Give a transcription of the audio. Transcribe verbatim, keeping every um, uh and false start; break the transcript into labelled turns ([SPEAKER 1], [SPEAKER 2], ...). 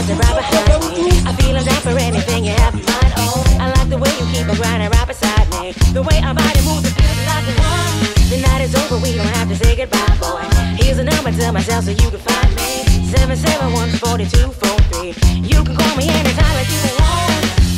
[SPEAKER 1] dancing right behind me. I feel I'm down for anything you have in mind. Oh, I like the way you keep on grinding right beside me. The way our body moves, it feels like the one. The night is over, we don't have to say goodbye, boy. Here's a number to myself so you can find me. seven seven one, four two four three. You can call me anytime if you want.